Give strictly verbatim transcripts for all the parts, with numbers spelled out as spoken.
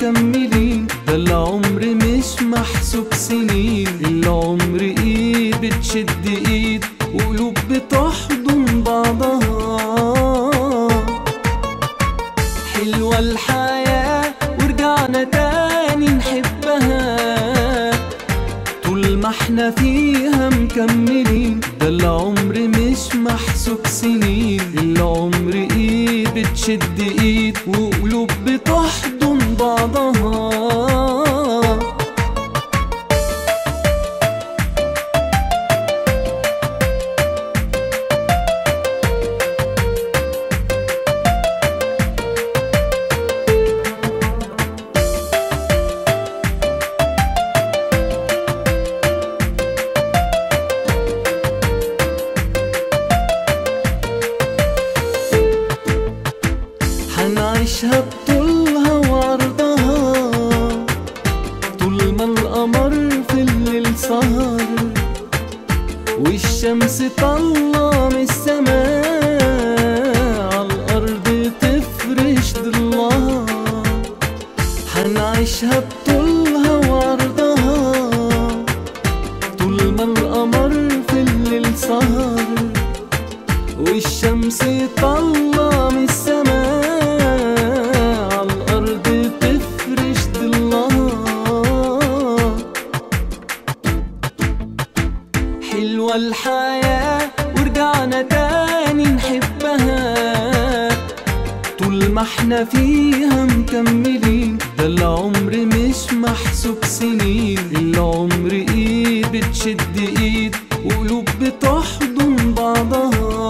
مكملين، ده العمر مش محسوب سنين، العمر ايد بتشد ايد وقلوب بتحضن بعضها. حلوة الحياة ورجعنا تاني نحبها، طول ما احنا فيها مكملين، ده العمر مش محسوب سنين، العمر ايد بتشد ايد وقلوب بتحضن بعضها. هنعيشها بطولها وعرضها، طول ما القمر في الليل سهر والشمس طالعة من السماء عالأرض تفرش ضلها. هنعيشها بطولها وعرضها، طول ما القمر في الليل سهر والشمس طالعة من السماء حلوة الحياة ورجعنا تاني نحبها، طول ما احنا فيها مكملين، ده العمر مش محسوب سنين، العمر ايد بتشد ايد وقلوب بتحضن بعضها.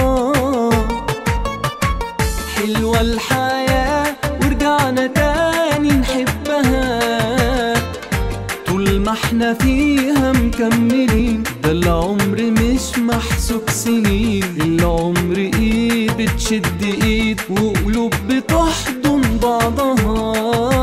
حلوة الحياة ورجعنا تاني نحبها، طول ما احنا فيها مكملين، ده العمر مش محسوب سنين، العمر ايد بتشد ايد وقلوب بتحضن بعضها.